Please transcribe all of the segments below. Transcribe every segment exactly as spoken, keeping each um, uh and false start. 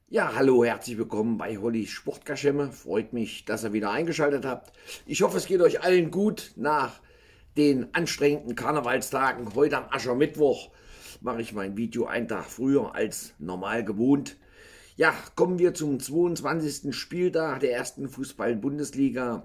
Ja, hallo, herzlich willkommen bei Hollys Sportkaschemme. Freut mich, dass ihr wieder eingeschaltet habt. Ich hoffe, es geht euch allen gut nach den anstrengenden Karnevalstagen. Heute am Aschermittwoch mache ich mein Video einen Tag früher als normal gewohnt. Ja, kommen wir zum zweiundzwanzigsten Spieltag der ersten Fußball-Bundesliga.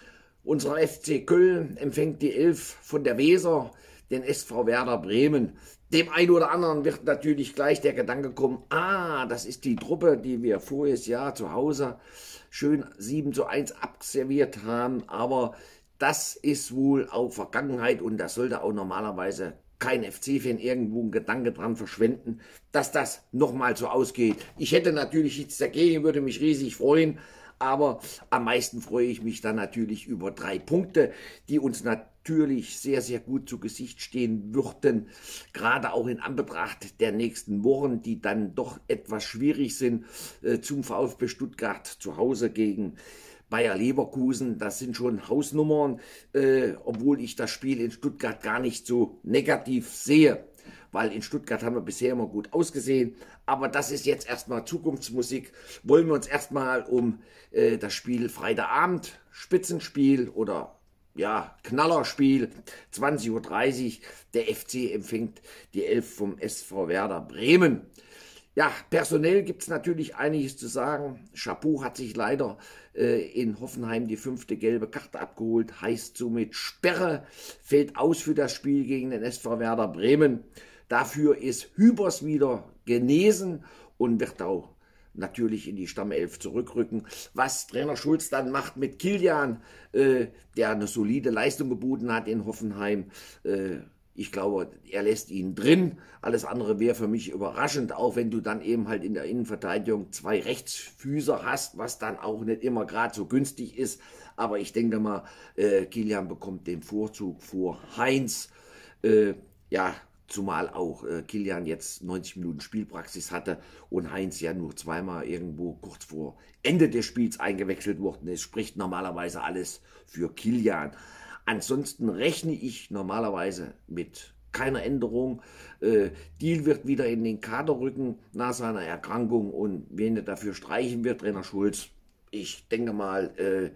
Unser F C Köln empfängt die Elf von der Weser, den S V Werder Bremen. Dem einen oder anderen wird natürlich gleich der Gedanke kommen, ah, das ist die Truppe, die wir voriges Jahr zu Hause schön sieben zu eins abserviert haben, aber das ist wohl auch Vergangenheit und das sollte auch normalerweise kein F C-Fan irgendwo einen Gedanke dran verschwenden, dass das nochmal so ausgeht. Ich hätte natürlich nichts dagegen, würde mich riesig freuen, aber am meisten freue ich mich dann natürlich über drei Punkte, die uns natürlich sehr, sehr gut zu Gesicht stehen würden, gerade auch in Anbetracht der nächsten Wochen, die dann doch etwas schwierig sind, äh, zum VfB Stuttgart zu Hause gegen Bayer Leverkusen. Das sind schon Hausnummern, äh, obwohl ich das Spiel in Stuttgart gar nicht so negativ sehe, weil in Stuttgart haben wir bisher immer gut ausgesehen. Aber das ist jetzt erstmal Zukunftsmusik. Wollen wir uns erstmal um äh, das Spiel Freitagabend, Spitzenspiel oder ja, Knallerspiel, zwanzig Uhr dreißig. Der F C empfängt die Elf vom S V Werder Bremen. Ja, personell gibt es natürlich einiges zu sagen. Chapeau hat sich leider äh, in Hoffenheim die fünfte gelbe Karte abgeholt, heißt somit Sperre, fällt aus für das Spiel gegen den S V Werder Bremen. Dafür ist Hübers wieder genesen und wird auch natürlich in die Stammelf zurückrücken. Was Trainer Schulz dann macht mit Kilian, äh, der eine solide Leistung geboten hat in Hoffenheim, äh, ich glaube, er lässt ihn drin. Alles andere wäre für mich überraschend, auch wenn du dann eben halt in der Innenverteidigung zwei Rechtsfüßer hast, was dann auch nicht immer gerade so günstig ist. Aber ich denke mal, äh, Kilian bekommt den Vorzug vor Heinz. Äh, ja, zumal auch äh, Kilian jetzt neunzig Minuten Spielpraxis hatte und Heinz ja nur zweimal irgendwo kurz vor Ende des Spiels eingewechselt worden ist. Spricht normalerweise alles für Kilian. Ansonsten rechne ich normalerweise mit keiner Änderung. Äh, Diel wird wieder in den Kader rücken nach seiner Erkrankung und wen er dafür streichen wird, Trainer Schulz. Ich denke mal, äh,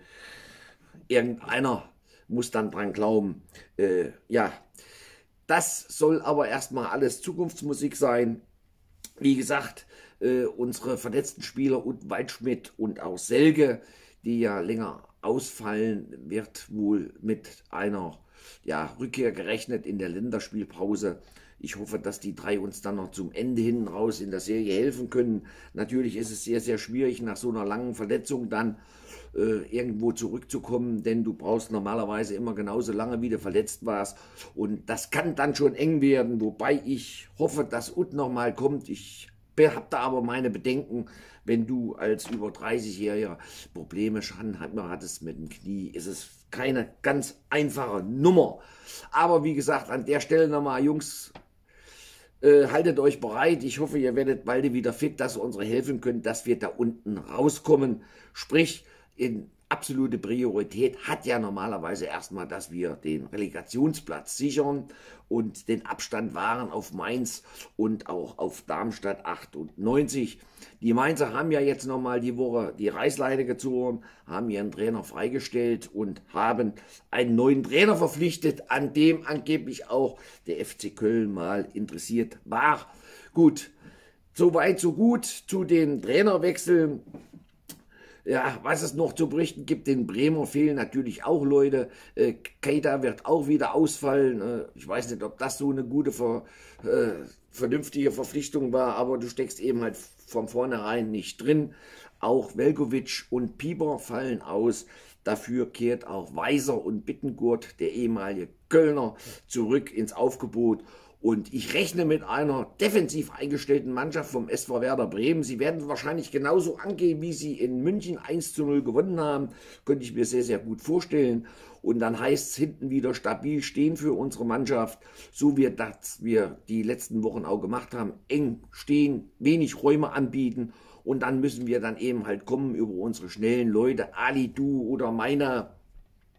irgendeiner muss dann dran glauben. Äh, ja, das soll aber erstmal alles Zukunftsmusik sein. Wie gesagt, äh, unsere verletzten Spieler und Waldschmidt und auch Selke, die ja länger ausfallen, wird wohl mit einer ja, Rückkehr gerechnet in der Länderspielpause. Ich hoffe, dass die drei uns dann noch zum Ende hin raus in der Serie helfen können. Natürlich ist es sehr, sehr schwierig, nach so einer langen Verletzung dann äh, irgendwo zurückzukommen, denn du brauchst normalerweise immer genauso lange, wie du verletzt warst. Und das kann dann schon eng werden, wobei ich hoffe, dass Ut noch mal kommt. Ich habe da aber meine Bedenken, wenn du als über dreißigjähriger Probleme schon hattest mit dem Knie, ist es keine ganz einfache Nummer. Aber wie gesagt, an der Stelle nochmal, Jungs, äh, haltet euch bereit. Ich hoffe, ihr werdet bald wieder fit, dass ihr uns helfen könnt, dass wir da unten rauskommen. Sprich, in absolute Priorität hat ja normalerweise erstmal, dass wir den Relegationsplatz sichern und den Abstand wahren auf Mainz und auch auf Darmstadt achtundneunzig. Die Mainzer haben ja jetzt nochmal die Woche die Reißleine gezogen, haben ihren Trainer freigestellt und haben einen neuen Trainer verpflichtet, an dem angeblich auch der F C Köln mal interessiert war. Gut, soweit so gut zu den Trainerwechseln. Ja, was es noch zu berichten gibt, in Bremer fehlen natürlich auch Leute. Äh, Keita wird auch wieder ausfallen. Äh, ich weiß nicht, ob das so eine gute, ver, äh, vernünftige Verpflichtung war, aber du steckst eben halt von vornherein nicht drin. Auch Velkovic und Pieper fallen aus. Dafür kehrt auch Weiser und Bittengurt, der ehemalige Kölner, zurück ins Aufgebot. Und ich rechne mit einer defensiv eingestellten Mannschaft vom S V Werder Bremen. Sie werden wahrscheinlich genauso angehen, wie sie in München eins zu null gewonnen haben. Könnte ich mir sehr, sehr gut vorstellen. Und dann heißt es hinten wieder stabil stehen für unsere Mannschaft, so wie das wir die letzten Wochen auch gemacht haben. Eng stehen, wenig Räume anbieten. Und dann müssen wir dann eben halt kommen über unsere schnellen Leute, Ali, du oder meiner.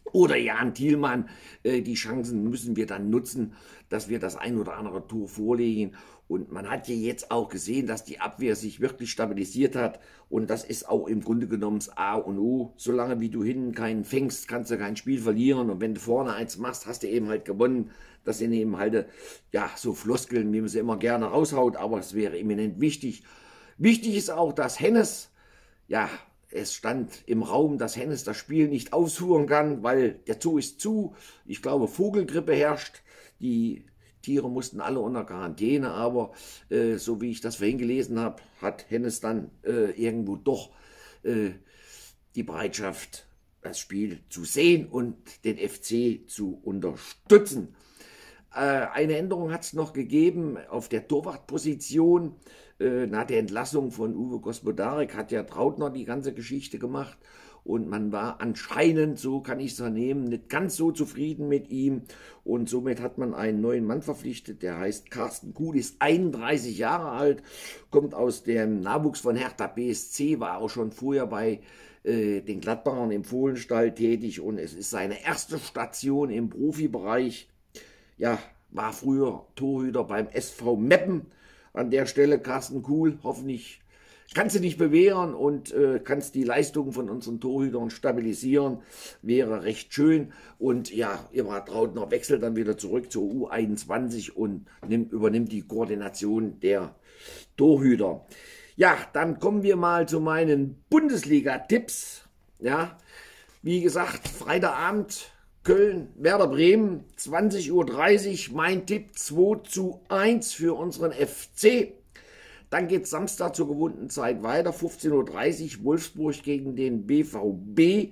oder Jan Thielmann. Äh, die Chancen müssen wir dann nutzen, dass wir das ein oder andere Tor vorlegen. Und man hat ja jetzt auch gesehen, dass die Abwehr sich wirklich stabilisiert hat. Und das ist auch im Grunde genommen das A und O. Solange wie du hinten keinen fängst, kannst du kein Spiel verlieren. Und wenn du vorne eins machst, hast du eben halt gewonnen. Das sind eben halt, ja, so Floskeln, wie man sie immer gerne raushaut. Aber es wäre eminent wichtig. Wichtig ist auch, dass Hennes, ja, es stand im Raum, dass Hennes das Spiel nicht ausführen kann, weil der Zoo ist zu. Ich glaube, Vogelgrippe herrscht. Die Tiere mussten alle unter Quarantäne, aber äh, so wie ich das vorhin gelesen habe, hat Hennes dann äh, irgendwo doch äh, die Bereitschaft, das Spiel zu sehen und den F C zu unterstützen. Äh, eine Änderung hat es noch gegeben auf der Torwartposition. Äh, nach der Entlassung von Uwe Gospodarek hat ja Trautner die ganze Geschichte gemacht. Und man war anscheinend, so kann ich es vernehmen, nicht ganz so zufrieden mit ihm. Und somit hat man einen neuen Mann verpflichtet, der heißt Carsten Kuhl, ist einunddreißig Jahre alt, kommt aus dem Nachwuchs von Hertha B S C, war auch schon vorher bei äh, den Gladbachern im Fohlenstall tätig. Und es ist seine erste Station im Profibereich. Ja, war früher Torhüter beim S V Meppen. An der Stelle Carsten Kuhl, hoffentlich kannst du dich bewähren und äh, kannst die Leistungen von unseren Torhütern stabilisieren, wäre recht schön. Und ja, Eberhard Trautner wechselt dann wieder zurück zur U einundzwanzig und nimmt, übernimmt die Koordination der Torhüter. Ja, dann kommen wir mal zu meinen Bundesliga-Tipps. Ja, wie gesagt, Freitagabend Köln, Werder Bremen, zwanzig Uhr dreißig, mein Tipp zwei zu eins für unseren F C. Dann geht es Samstag zur gewohnten Zeit weiter, fünfzehn Uhr dreißig, Wolfsburg gegen den B V B.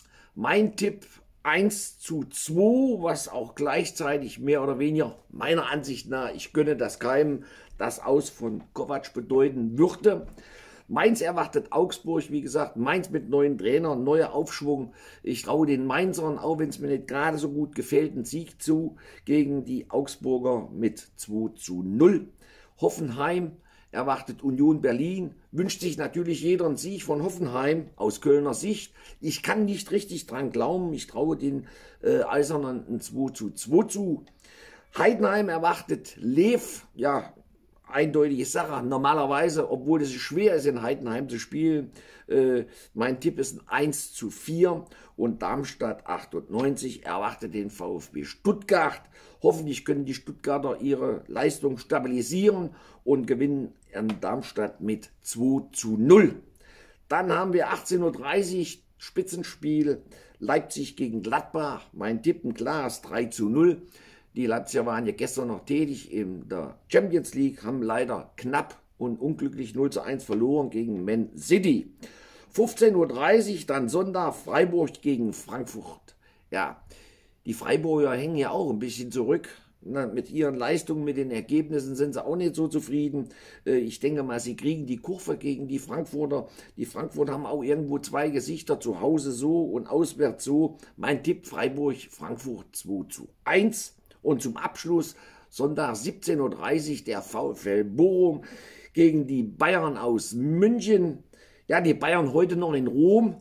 Mein Tipp eins zu zwei, was auch gleichzeitig mehr oder weniger meiner Ansicht nach, ich gönne das keinem, das Aus von Kovac bedeuten würde. Mainz erwartet Augsburg, wie gesagt, Mainz mit neuen Trainern, neuer Aufschwung. Ich traue den Mainzern, auch wenn es mir nicht gerade so gut gefällt, einen Sieg zu gegen die Augsburger mit zwei zu null. Hoffenheim erwartet Union Berlin, wünscht sich natürlich jeder einen Sieg von Hoffenheim aus Kölner Sicht. Ich kann nicht richtig dran glauben, ich traue den äh, Eisernen ein zwei zu zwei zu. Heidenheim erwartet Lev, ja, eindeutige Sache. Normalerweise, obwohl es schwer ist, in Heidenheim zu spielen, äh, mein Tipp ist ein eins zu vier und Darmstadt achtundneunzig erwartet den VfB Stuttgart. Hoffentlich können die Stuttgarter ihre Leistung stabilisieren und gewinnen in Darmstadt mit zwei zu null. Dann haben wir achtzehn Uhr dreißig Spitzenspiel Leipzig gegen Gladbach. Mein Tipp ein klares drei zu null. Die Leipziger waren ja gestern noch tätig in der Champions League, haben leider knapp und unglücklich null zu eins verloren gegen Man City. fünfzehn Uhr dreißig, dann Sonntag Freiburg gegen Frankfurt. Ja, die Freiburger hängen ja auch ein bisschen zurück. Na, mit ihren Leistungen, mit den Ergebnissen sind sie auch nicht so zufrieden. Ich denke mal, sie kriegen die Kurve gegen die Frankfurter. Die Frankfurter haben auch irgendwo zwei Gesichter, zu Hause so und auswärts so. Mein Tipp Freiburg, Frankfurt zwei zu eins. Und zum Abschluss Sonntag siebzehn Uhr dreißig der VfL Bochum gegen die Bayern aus München. Ja, die Bayern heute noch in Rom.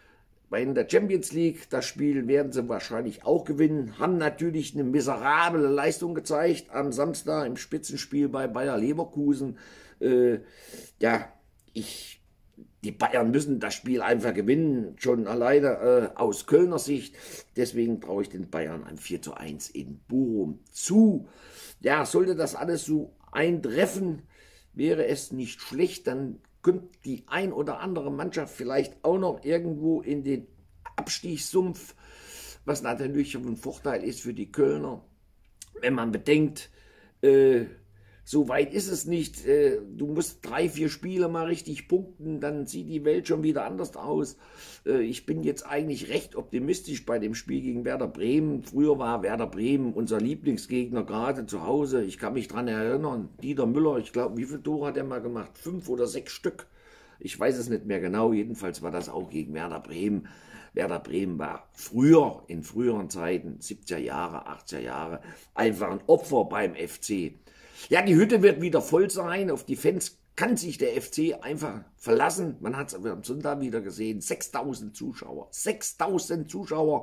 In der Champions League, das Spiel werden sie wahrscheinlich auch gewinnen, haben natürlich eine miserable Leistung gezeigt am Samstag im Spitzenspiel bei Bayer Leverkusen. Äh, ja, ich, die Bayern müssen das Spiel einfach gewinnen, schon alleine äh, aus Kölner Sicht. Deswegen traue ich den Bayern ein vier zu eins in Bochum zu. Ja, sollte das alles so eintreffen, wäre es nicht schlecht, dann könnte die ein oder andere Mannschaft vielleicht auch noch irgendwo in den Abstiegssumpf, was natürlich ein Vorteil ist für die Kölner, wenn man bedenkt, äh, so weit ist es nicht, äh, du musst drei, vier Spiele mal richtig punkten, dann sieht die Welt schon wieder anders aus. Äh, ich bin jetzt eigentlich recht optimistisch bei dem Spiel gegen Werder Bremen. Früher war Werder Bremen unser Lieblingsgegner, gerade zu Hause. Ich kann mich daran erinnern, Dieter Müller, ich glaube, wie viele Tore hat er mal gemacht? Fünf oder sechs Stück. Ich weiß es nicht mehr genau, jedenfalls war das auch gegen Werder Bremen. Werder Bremen war früher, in früheren Zeiten, siebziger Jahre, achtziger Jahre, einfach ein Opfer beim F C. Ja, die Hütte wird wieder voll sein, auf die Fans kann sich der F C einfach verlassen. Man hat es am Sonntag wieder gesehen, sechstausend Zuschauer, sechstausend Zuschauer,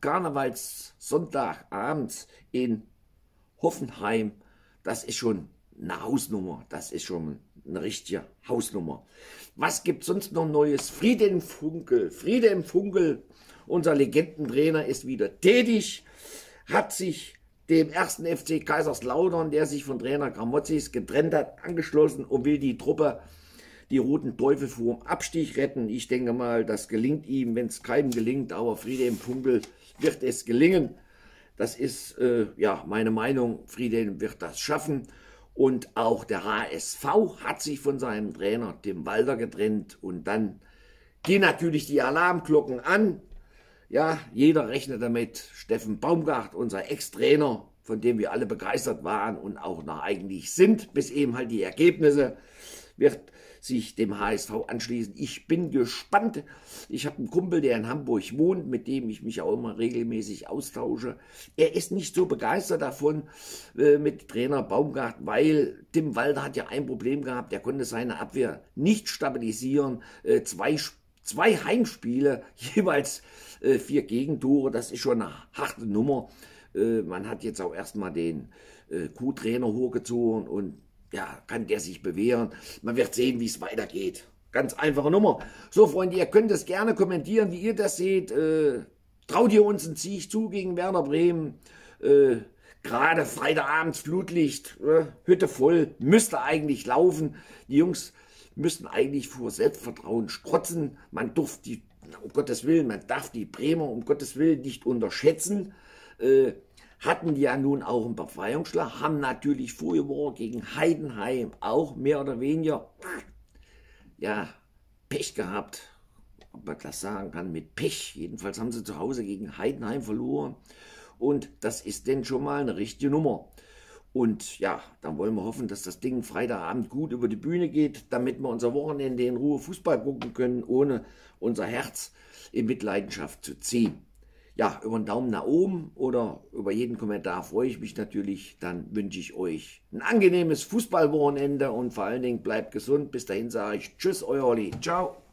Karnevalssonntag abends in Hoffenheim, das ist schon eine Hausnummer, das ist schon eine richtige Hausnummer. Was gibt sonst noch Neues? Friede im Funkel, Friede im Funkel, unser Legendentrainer ist wieder tätig, hat sich dem ersten F C Kaiserslautern, der sich von Trainer Gramozis getrennt hat, angeschlossen und will die Truppe, die Roten Teufel, vor dem Abstieg retten. Ich denke mal, das gelingt ihm, wenn es keinem gelingt, aber Friede im Funkel wird es gelingen. Das ist äh, ja meine Meinung, Friede wird das schaffen. Und auch der H S V hat sich von seinem Trainer Tim Walter getrennt und dann gehen natürlich die Alarmglocken an. Ja, jeder rechnet damit. Steffen Baumgart, unser Ex-Trainer, von dem wir alle begeistert waren und auch noch eigentlich sind, bis eben halt die Ergebnisse, wird sich dem H S V anschließen. Ich bin gespannt. Ich habe einen Kumpel, der in Hamburg wohnt, mit dem ich mich auch immer regelmäßig austausche. Er ist nicht so begeistert davon äh, mit Trainer Baumgart, weil Tim Walter hat ja ein Problem gehabt. Er konnte seine Abwehr nicht stabilisieren. Äh, zwei, zwei Heimspiele, jeweils äh, vier Gegentore. Das ist schon eine harte Nummer. Äh, man hat jetzt auch erstmal den äh, Co-Trainer hochgezogen und ja, kann der sich bewähren. Man wird sehen, wie es weitergeht. Ganz einfache Nummer. So, Freunde, ihr könnt es gerne kommentieren, wie ihr das seht. Äh, traut ihr uns einen Sieg zu gegen Werder Bremen? Äh, Gerade Freitagabends Flutlicht, äh, Hütte voll, müsste eigentlich laufen. Die Jungs müssten eigentlich vor Selbstvertrauen strotzen. Man darf die, um Gottes Willen, man darf die Bremer um Gottes Willen nicht unterschätzen. Äh, hatten ja nun auch einen Befreiungsschlag, haben natürlich vorige Woche gegen Heidenheim auch mehr oder weniger, ja, Pech gehabt, ob man das sagen kann, mit Pech. Jedenfalls haben sie zu Hause gegen Heidenheim verloren und das ist denn schon mal eine richtige Nummer. Und ja, dann wollen wir hoffen, dass das Ding Freitagabend gut über die Bühne geht, damit wir unser Wochenende in Ruhe Fußball gucken können, ohne unser Herz in Mitleidenschaft zu ziehen. Ja, über einen Daumen nach oben oder über jeden Kommentar freue ich mich natürlich. Dann wünsche ich euch ein angenehmes Fußballwochenende und vor allen Dingen bleibt gesund. Bis dahin sage ich Tschüss, euer Olli. Ciao.